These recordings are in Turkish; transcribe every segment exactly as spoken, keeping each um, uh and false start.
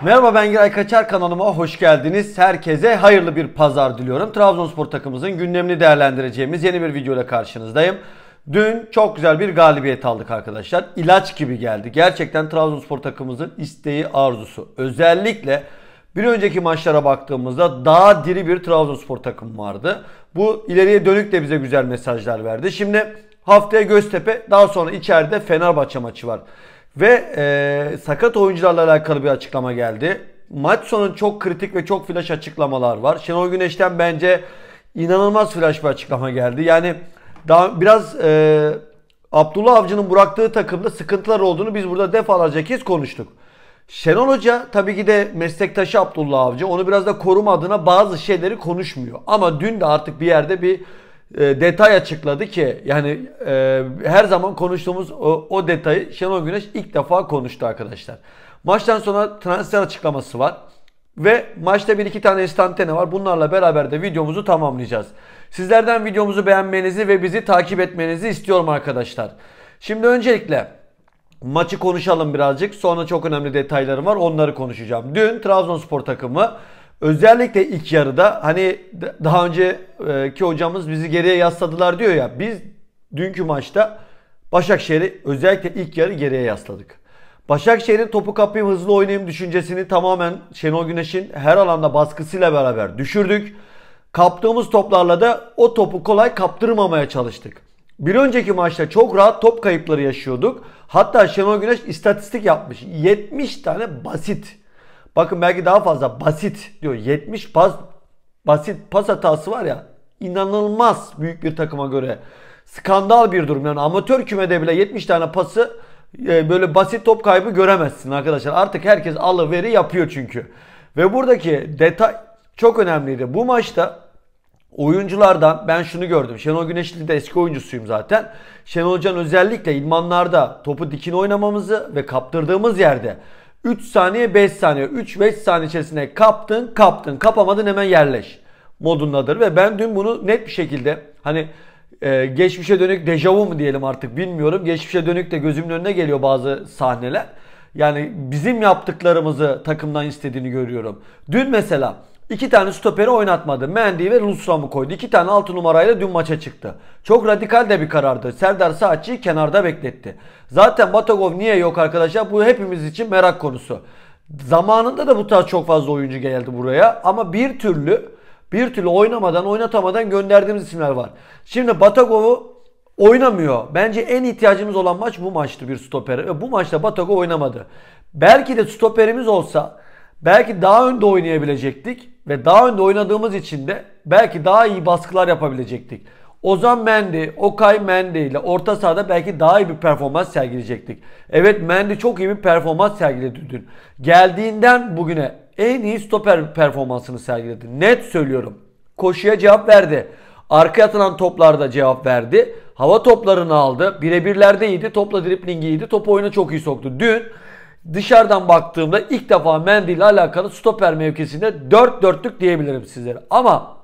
Merhaba, ben Giray Kaçar, kanalıma hoş geldiniz. Herkese hayırlı bir pazar diliyorum. Trabzonspor takımımızın gündemini değerlendireceğimiz yeni bir video ile karşınızdayım. Dün çok güzel bir galibiyet aldık arkadaşlar. İlaç gibi geldi. Gerçekten Trabzonspor takımımızın isteği, arzusu. Özellikle bir önceki maçlara baktığımızda daha diri bir Trabzonspor takımı vardı. Bu ileriye dönük de bize güzel mesajlar verdi. Şimdi haftaya Göztepe, daha sonra içeride Fenerbahçe maçı var. Ve e, sakat oyuncularla alakalı bir açıklama geldi. Maç sonu çok kritik ve çok flash açıklamalar var. Şenol Güneş'ten bence inanılmaz flash bir açıklama geldi. Yani daha biraz e, Abdullah Avcı'nın bıraktığı takımda sıkıntılar olduğunu biz burada defalarca kez konuştuk. Şenol Hoca tabii ki de meslektaşı Abdullah Avcı. Onu biraz da koruma adına bazı şeyleri konuşmuyor. Ama dün de artık bir yerde bir E, detay açıkladı ki yani e, her zaman konuştuğumuz o, o detayı Şenol Güneş ilk defa konuştu arkadaşlar. Maçtan sonra transfer açıklaması var ve maçta bir iki tane instantane var. Bunlarla beraber de videomuzu tamamlayacağız. Sizlerden videomuzu beğenmenizi ve bizi takip etmenizi istiyorum arkadaşlar. Şimdi öncelikle maçı konuşalım birazcık. Sonra çok önemli detaylarım var. Onları konuşacağım. Dün Trabzonspor takımı özellikle ilk yarıda, hani daha önceki hocamız bizi geriye yasladılar diyor ya, biz dünkü maçta Başakşehir'i özellikle ilk yarı geriye yasladık. Başakşehir'in topu kapayım, hızlı oynayayım düşüncesini tamamen Şenol Güneş'in her alanda baskısıyla beraber düşürdük. Kaptığımız toplarla da o topu kolay kaptırmamaya çalıştık. Bir önceki maçta çok rahat top kayıpları yaşıyorduk. Hatta Şenol Güneş istatistik yapmış. yetmiş tane basit. Bakın belki daha fazla basit diyor. yetmiş pas, basit pas hatası var ya, inanılmaz büyük bir takıma göre. Skandal bir durum. Yani amatör kümede bile yetmiş tane pası e, böyle basit top kaybı göremezsin arkadaşlar. Artık herkes alıveri yapıyor çünkü. Ve buradaki detay çok önemliydi. Bu maçta oyunculardan ben şunu gördüm. Şenol Güneşli de eski oyuncusuyum zaten. Şenol Hoca'nın özellikle idmanlarda topu dikine oynamamızı ve kaptırdığımız yerde üç saniye beş saniye üç beş saniye içerisinde kaptın kaptın kapamadın hemen yerleş modundadır. Ve ben dün bunu net bir şekilde, hani e, geçmişe dönük dejavu mu diyelim artık bilmiyorum. Geçmişe dönük de gözümün önüne geliyor bazı sahneler. Yani bizim yaptıklarımızı takımdan istediğini görüyorum. Dün mesela İki tane stoperi oynatmadı. Mendy ve Lundström'ü koydu. İki tane altı numarayla dün maça çıktı. Çok radikal de bir karardı. Serdar Saatçı'yı kenarda bekletti. Zaten Batagov niye yok arkadaşlar? Bu hepimiz için merak konusu. Zamanında da bu tarz çok fazla oyuncu geldi buraya. Ama bir türlü bir türlü oynamadan, oynatamadan gönderdiğimiz isimler var. Şimdi Batagov'u oynamıyor. Bence en ihtiyacımız olan maç bu maçtı, bir stoperi. Ve bu maçta Batagov oynamadı. Belki de stoperimiz olsa belki daha önde oynayabilecektik ve daha önde oynadığımız için de belki daha iyi baskılar yapabilecektik. Ozan Mendy, Okay Mendy ile orta sahada belki daha iyi bir performans sergileyecektik. Evet, Mendy çok iyi bir performans sergiledi dün. Geldiğinden bugüne en iyi stoper performansını sergiledi. Net söylüyorum. Koşuya cevap verdi. Arkaya atılan toplarda cevap verdi. Hava toplarını aldı. Birebirlerde iyiydi. Topla driblingi iyiydi. Topu oyuna çok iyi soktu. Dün dışarıdan baktığımda ilk defa Mendy ile alakalı stoper mevkisinde dört dörtlük diyebilirim sizlere. Ama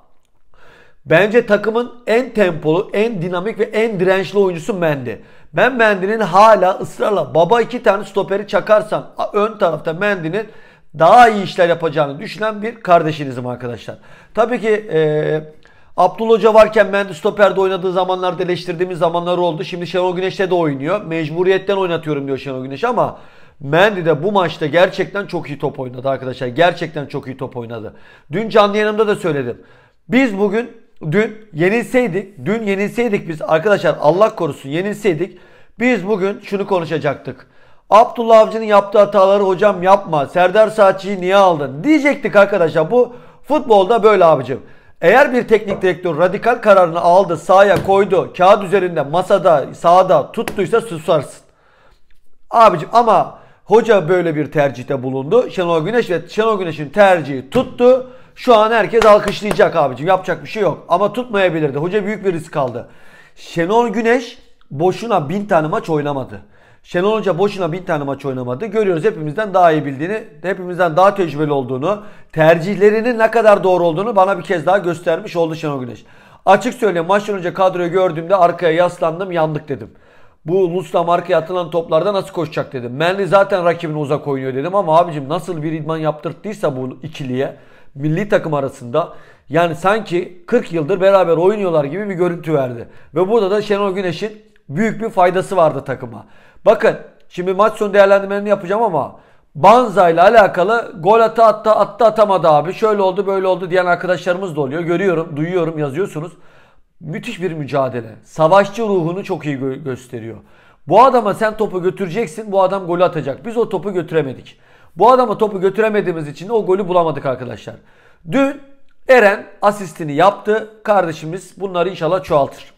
bence takımın en tempolu, en dinamik ve en dirençli oyuncusu Mendy. Ben Mendy'nin hala ısrarla baba iki tane stoperi çakarsam ön tarafta Mendy'nin daha iyi işler yapacağını düşünen bir kardeşinizim arkadaşlar. Tabii ki ee, Abdullah Hoca varken Mendy stoperde oynadığı zamanlarda eleştirdiğimiz zamanlar oldu. Şimdi Şenol Güneş'te de oynuyor. Mecburiyetten oynatıyorum diyor Şenol Güneş ama Mendy de bu maçta gerçekten çok iyi top oynadı arkadaşlar. Gerçekten çok iyi top oynadı. Dün canlı yayınımda da söyledim. Biz bugün, dün yenilseydik, dün yenilseydik biz arkadaşlar, Allah korusun yenilseydik, biz bugün şunu konuşacaktık. Abdullah Avcı'nın yaptığı hataları hocam yapma, Serdar Saatçı'yı niye aldın diyecektik arkadaşlar. Bu futbolda böyle abicim. Eğer bir teknik direktör radikal kararını aldı, sahaya koydu, kağıt üzerinde, masada, sahada tuttuysa susarsın. Abicim ama hoca böyle bir tercihte bulundu. Şenol Güneş ve Şenol Güneş'in tercihi tuttu. Şu an herkes alkışlayacak abicim. Yapacak bir şey yok. Ama tutmayabilirdi. Hoca büyük bir risk aldı. Şenol Güneş boşuna bin tane maç oynamadı. Şenol Hoca boşuna bin tane maç oynamadı. Görüyoruz hepimizden daha iyi bildiğini, hepimizden daha tecrübeli olduğunu, tercihlerinin ne kadar doğru olduğunu bana bir kez daha göstermiş oldu Şenol Güneş. Açık söyleyeyim, maçtan önce kadroyu gördüğümde arkaya yaslandım, yandık dedim. Bu Lus'la markaya atılan toplarda nasıl koşacak dedim. Menli zaten rakibine uzak oynuyor dedim ama abicim nasıl bir idman yaptırttıysa bu ikiliye milli takım arasında yani sanki kırk yıldır beraber oynuyorlar gibi bir görüntü verdi. Ve burada da Şenol Güneş'in büyük bir faydası vardı takıma. Bakın şimdi maç sonu değerlendirmelerini yapacağım ama Banza ile alakalı gol atı attı attı atamadı abi. Şöyle oldu böyle oldu diyen arkadaşlarımız da oluyor. Görüyorum, duyuyorum, yazıyorsunuz. Müthiş bir mücadele. Savaşçı ruhunu çok iyi gö- gösteriyor. Bu adama sen topu götüreceksin. Bu adam golü atacak. Biz o topu götüremedik. Bu adama topu götüremediğimiz için de o golü bulamadık arkadaşlar. Dün Eren asistini yaptı. Kardeşimiz bunları inşallah çoğaltır.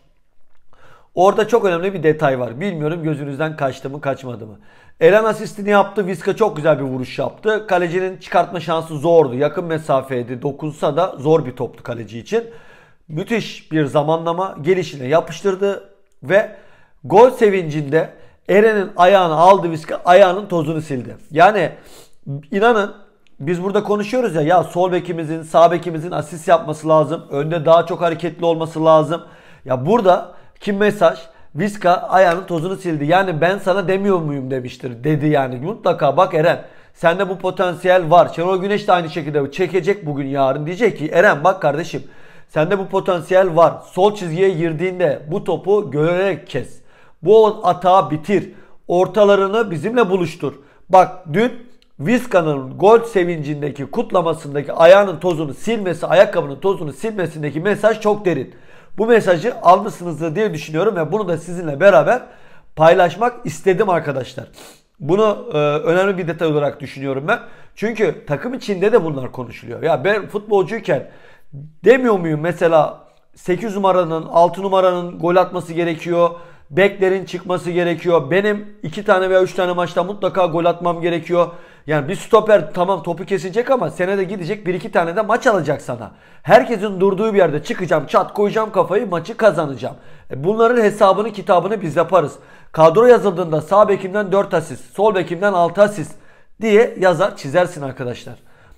Orada çok önemli bir detay var. Bilmiyorum gözünüzden kaçtı mı kaçmadı mı. Eren asistini yaptı. Viska çok güzel bir vuruş yaptı. Kalecinin çıkartma şansı zordu. Yakın mesafeydi. Dokunsa da zor bir toptu kaleci için. Müthiş bir zamanlama, gelişine yapıştırdı ve gol sevincinde Eren'in ayağını aldı Viska, ayağının tozunu sildi. Yani inanın biz burada konuşuyoruz ya ya sol bekimizin, sağ bekimizin asist yapması lazım. Önde daha çok hareketli olması lazım. Ya burada kim mesaj? Viska ayağının tozunu sildi. Yani ben sana demiyor muyum demiştir. Dedi yani. Mutlaka bak Eren sende bu potansiyel var. Şenol Güneş de aynı şekilde çekecek bugün yarın. Diyecek ki Eren bak kardeşim sende bu potansiyel var. Sol çizgiye girdiğinde bu topu görerek kes. Bu atağı bitir. Ortalarını bizimle buluştur. Bak dün Vizca'nın gol sevincindeki kutlamasındaki ayağının tozunu silmesi, ayakkabının tozunu silmesindeki mesaj çok derin. Bu mesajı almışsınızdır diye düşünüyorum ve bunu da sizinle beraber paylaşmak istedim arkadaşlar. Bunu e, önemli bir detay olarak düşünüyorum ben. Çünkü takım içinde de bunlar konuşuluyor. Ya ben futbolcuyken demiyor muyum mesela sekiz numaranın altı numaranın gol atması gerekiyor. Beklerin çıkması gerekiyor. Benim iki tane veya üç tane maçta mutlaka gol atmam gerekiyor. Yani bir stoper tamam topu kesecek ama senede gidecek bir iki tane de maç alacak sana. Herkesin durduğu bir yerde çıkacağım, çat koyacağım kafayı, maçı kazanacağım. E bunların hesabını kitabını biz yaparız. Kadro yazıldığında sağ bekimden dört asist, sol bekimden altı asist diye yazar çizersin arkadaşlar.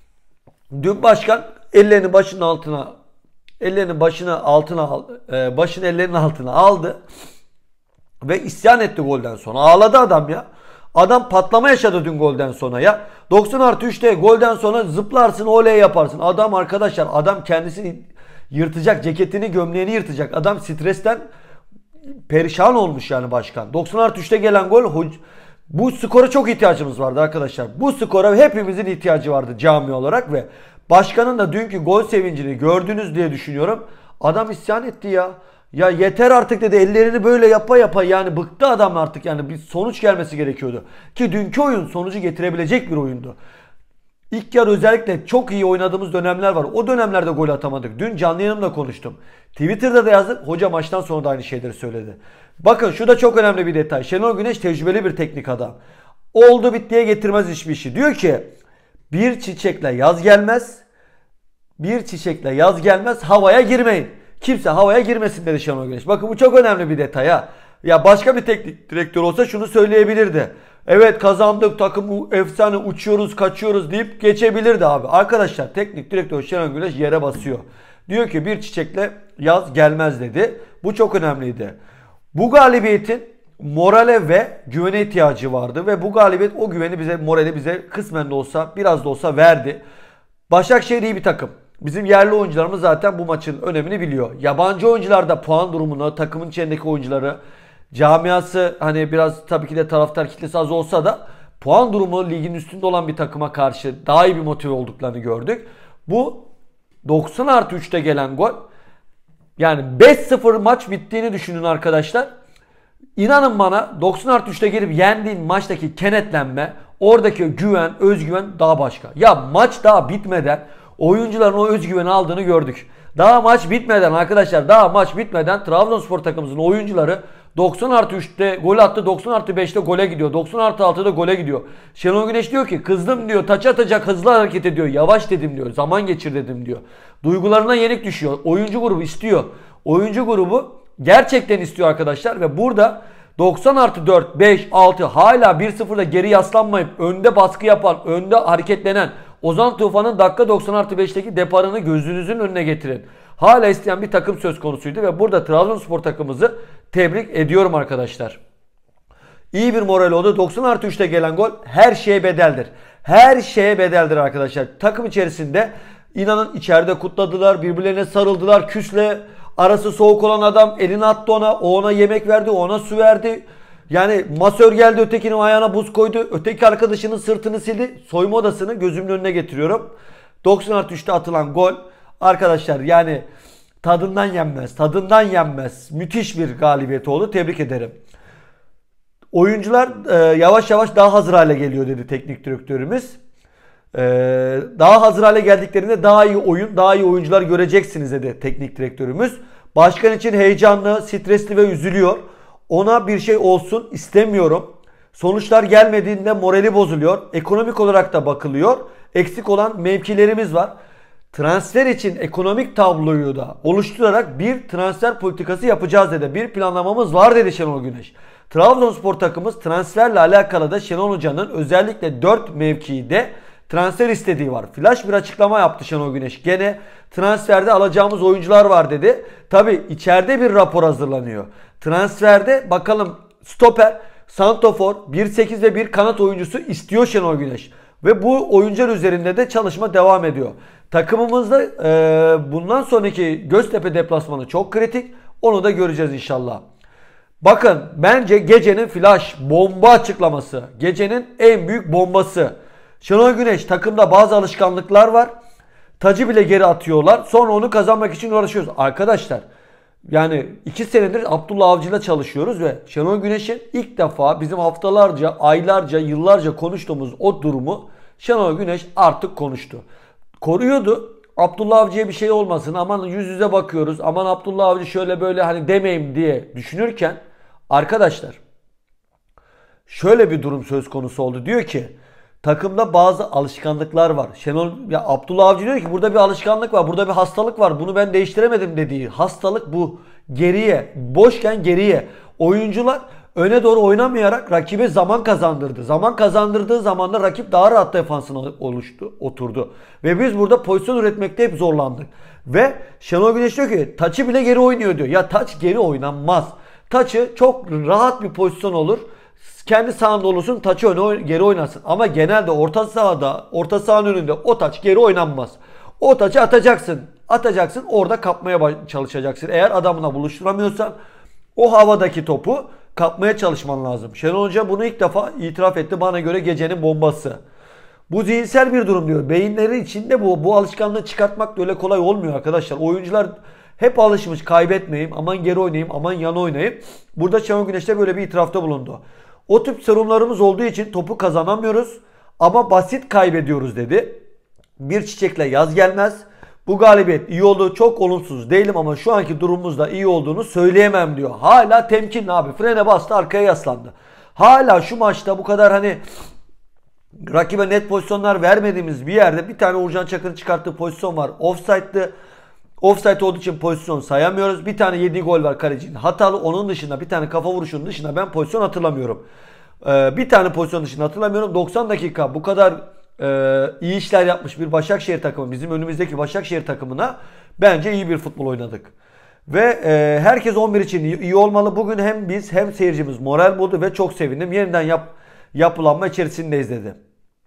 Dün başkan ellerini başının altına ellerini başına altına e, başını ellerinin altına aldı ve isyan etti golden sonra. Ağladı adam ya. Adam patlama yaşadı dün golden sonra ya. doksan artı üçte golden sonra zıplarsın oley yaparsın. Adam arkadaşlar adam kendisini yırtacak. Ceketini gömleğini yırtacak. Adam stresten perişan olmuş yani başkan. doksan artı üçte gelen gol bu skora çok ihtiyacımız vardı arkadaşlar. Bu skora hepimizin ihtiyacı vardı cami olarak ve başkanın da dünkü gol sevincini gördünüz diye düşünüyorum. Adam isyan etti ya. Ya yeter artık dedi, ellerini böyle yapa yapa yani bıktı adam artık, yani bir sonuç gelmesi gerekiyordu. Ki dünkü oyun sonucu getirebilecek bir oyundu. İlk yarı özellikle çok iyi oynadığımız dönemler var. O dönemlerde gol atamadık. Dün canlı yayınımda konuştum. Twitter'da da yazdık. Hoca maçtan sonra da aynı şeyleri söyledi. Bakın şu da çok önemli bir detay. Şenol Güneş tecrübeli bir teknik adam. Oldu bittiye getirmez hiçbir işi. Diyor ki bir çiçekle yaz gelmez. Bir çiçekle yaz gelmez, havaya girmeyin. Kimse havaya girmesin dedi Şenol Güneş. Bakın bu çok önemli bir detay ha. Ya başka bir teknik direktör olsa şunu söyleyebilirdi. Evet kazandık, takım efsane, uçuyoruz kaçıyoruz deyip geçebilirdi abi. Arkadaşlar teknik direktör Şenol Güneş yere basıyor. Diyor ki bir çiçekle yaz gelmez dedi. Bu çok önemliydi. Bu galibiyetin morale ve güvene ihtiyacı vardı. Ve bu galibiyet o güveni bize, morali bize kısmen de olsa biraz da olsa verdi. Başakşehir iyi bir takım. Bizim yerli oyuncularımız zaten bu maçın önemini biliyor. Yabancı oyuncular da puan durumunu, takımın içindeki oyuncuları, camiası hani biraz tabii ki de taraftar kitlesi az olsa da puan durumu ligin üstünde olan bir takıma karşı daha iyi bir motive olduklarını gördük. Bu doksan artı üçte gelen gol, yani beş sıfır maç bittiğini düşünün arkadaşlar. İnanın bana doksan artı üçte gelip yendiğin maçtaki kenetlenme, oradaki güven, özgüven daha başka. Ya maç daha bitmeden oyuncuların o özgüveni aldığını gördük. Daha maç bitmeden arkadaşlar, daha maç bitmeden Trabzonspor takımımızın oyuncuları doksan artı üçte gol attı, doksan artı beşte gole gidiyor, doksan artı altıda gole gidiyor. Şenol Güneş diyor ki kızdım diyor, taç atacak hızlı hareket ediyor, yavaş dedim diyor, zaman geçir dedim diyor. Duygularına yenik düşüyor. Oyuncu grubu istiyor. Oyuncu grubu gerçekten istiyor arkadaşlar ve burada doksan artı dört, beş, altı hala bir sıfırda geri yaslanmayıp önde baskı yapan, önde hareketlenen Ozan Tufan'ın dakika doksan artı beşteki deparını gözünüzün önüne getirin. Hala isteyen bir takım söz konusuydu ve burada Trabzonspor takımımızı tebrik ediyorum arkadaşlar. İyi bir moral oldu. doksan artı üçte gelen gol her şeye bedeldir. Her şeye bedeldir arkadaşlar. Takım içerisinde inanın içeride kutladılar. Birbirlerine sarıldılar. Küsle arası soğuk olan adam elini attı ona. O ona yemek verdi. O ona su verdi. Yani masör geldi, ötekinin ayağına buz koydu. Öteki arkadaşının sırtını sildi. Soyunma odasını gözümün önüne getiriyorum. doksan artı üçte atılan gol arkadaşlar yani tadından yenmez. Tadından yenmez. Müthiş bir galibiyet oldu. Tebrik ederim. Oyuncular e, yavaş yavaş daha hazır hale geliyor dedi teknik direktörümüz. E, daha hazır hale geldiklerinde daha iyi oyun, daha iyi oyuncular göreceksiniz dedi teknik direktörümüz. Başkan için heyecanlı, stresli ve üzülüyor. Ona bir şey olsun istemiyorum. Sonuçlar gelmediğinde morali bozuluyor. Ekonomik olarak da bakılıyor. Eksik olan mevkilerimiz var. Transfer için ekonomik tabloyu da oluşturarak bir transfer politikası yapacağız dedi. Bir planlamamız var dedi Şenol Güneş. Trabzonspor takımımız transferle alakalı da Şenol Hoca'nın özellikle dört mevkide transfer istediği var. Flash bir açıklama yaptı Şenol Güneş. Gene transferde alacağımız oyuncular var dedi. Tabi içeride bir rapor hazırlanıyor. Transferde bakalım stoper, santofor, bir sekiz ve bir kanat oyuncusu istiyor Şenol Güneş. Ve bu oyuncular üzerinde de çalışma devam ediyor. Takımımızda e, bundan sonraki Göztepe deplasmanı çok kritik. Onu da göreceğiz inşallah. Bakın bence gecenin flash bomba açıklaması. Gecenin en büyük bombası. Şenol Güneş takımda bazı alışkanlıklar var. Tacı bile geri atıyorlar. Sonra onu kazanmak için uğraşıyoruz. Arkadaşlar yani iki senedir Abdullah Avcı'yla çalışıyoruz ve Şenol Güneş'in ilk defa bizim haftalarca, aylarca, yıllarca konuştuğumuz o durumu Şenol Güneş artık konuştu. Koruyordu. Abdullah Avcı'ya bir şey olmasın. Aman yüz yüze bakıyoruz. Aman Abdullah Avcı şöyle böyle hani demeyim diye düşünürken arkadaşlar şöyle bir durum söz konusu oldu. Diyor ki takımda bazı alışkanlıklar var. Şenol ya Abdullah Avcı diyor ki burada bir alışkanlık var. Burada bir hastalık var. Bunu ben değiştiremedim dediği. Hastalık bu. Geriye. Boşken geriye. Oyuncular öne doğru oynamayarak rakibe zaman kazandırdı. Zaman kazandırdığı zaman da rakip daha rahat defansına oluştu, oturdu. Ve biz burada pozisyon üretmekte hep zorlandık. Ve Şenol Güneş diyor ki taçı bile geri oynuyor diyor. Ya taç geri oynanmaz. Taçı çok rahat bir pozisyon olur. Kendi sahanda olursun, taçı öne geri oynasın. Ama genelde orta sahada, orta sahanın önünde o taç geri oynanmaz. O taçı atacaksın. Atacaksın, orada kapmaya çalışacaksın. Eğer adamına buluşturamıyorsan o havadaki topu kapmaya çalışman lazım. Şenol Hoca bunu ilk defa itiraf etti. Bana göre gecenin bombası. Bu zihinsel bir durum diyor. Beyinleri içinde bu. Bu alışkanlığı çıkartmak da öyle kolay olmuyor arkadaşlar. Oyuncular hep alışmış kaybetmeyeyim, aman geri oynayayım, aman yan oynayayım. Burada Şenol Güneş de böyle bir itirafta bulundu. O tip sorunlarımız olduğu için topu kazanamıyoruz ama basit kaybediyoruz dedi. Bir çiçekle yaz gelmez. Bu galibiyet iyi oldu. Çok olumsuz değilim ama şu anki durumumuzda iyi olduğunu söyleyemem diyor. Hala temkinli abi. Frene bastı, arkaya yaslandı. Hala şu maçta bu kadar hani rakibe net pozisyonlar vermediğimiz bir yerde bir tane Uğurcan Çakır'ın çıkarttığı pozisyon var. Offside'lı. Offside olduğu için pozisyon sayamıyoruz. Bir tane yediği gol var kalecinin hatalı. Onun dışında bir tane kafa vuruşunun dışında ben pozisyon hatırlamıyorum. Ee, bir tane pozisyon dışında hatırlamıyorum. doksan dakika bu kadar e, iyi işler yapmış bir Başakşehir takımı, bizim önümüzdeki Başakşehir takımına bence iyi bir futbol oynadık. Ve e, herkes on bir için iyi, iyi olmalı. Bugün hem biz hem seyircimiz moral buldu ve çok sevindim. Yeniden yap, yapılanma içerisindeyiz dedi.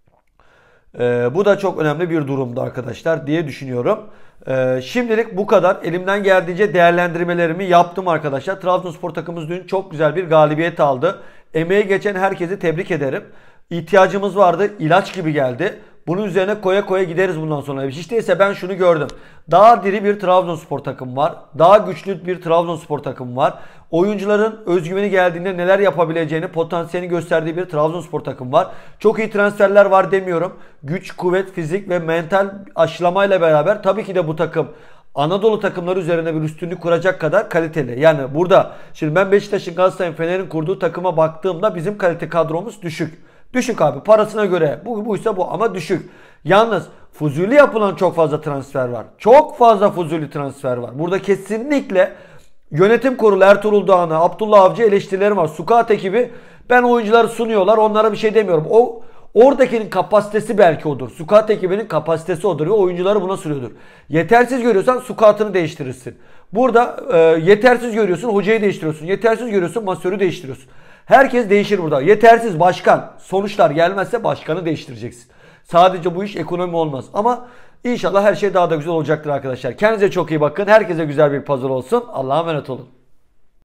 Ee, bu da çok önemli bir durumdu arkadaşlar diye düşünüyorum. Ee, şimdilik bu kadar. Elimden geldiğince değerlendirmelerimi yaptım arkadaşlar. Trabzonspor takımımız dün çok güzel bir galibiyet aldı. Emeği geçen herkesi tebrik ederim. İhtiyacımız vardı. İlaç gibi geldi. Bunun üzerine koya koya gideriz bundan sonra. Hiç değilse ben şunu gördüm. Daha diri bir Trabzonspor takım var. Daha güçlü bir Trabzonspor takım var. Oyuncuların özgüveni geldiğinde neler yapabileceğini, potansiyelini gösterdiği bir Trabzonspor takım var. Çok iyi transferler var demiyorum. Güç, kuvvet, fizik ve mental aşılamayla beraber tabii ki de bu takım Anadolu takımları üzerine bir üstünlük kuracak kadar kaliteli. Yani burada şimdi ben Beşiktaş'ın, Galatasaray'ın, Fener'in kurduğu takıma baktığımda bizim kalite kadromuz düşük. Düşük abi, parasına göre bu buysa bu ama düşük. Yalnız fuzuli yapılan çok fazla transfer var. Çok fazla fuzuli transfer var. Burada kesinlikle yönetim kurulu Ertuğrul Doğan'a, Abdullah Avcı eleştirilerim var. Sukat ekibi ben oyuncuları sunuyorlar, onlara bir şey demiyorum. O Oradakinin kapasitesi belki odur. Scout ekibinin kapasitesi odur ve oyuncuları buna sürüyordur. Yetersiz görüyorsan scout'unu değiştirirsin. Burada e, yetersiz görüyorsun, hocayı değiştiriyorsun. Yetersiz görüyorsun, masörü değiştiriyorsun. Herkes değişir burada. Yetersiz başkan, sonuçlar gelmezse başkanı değiştireceksin. Sadece bu iş ekonomi olmaz. Ama inşallah her şey daha da güzel olacaktır arkadaşlar. Kendinize çok iyi bakın. Herkese güzel bir pazar olsun. Allah'a emanet olun.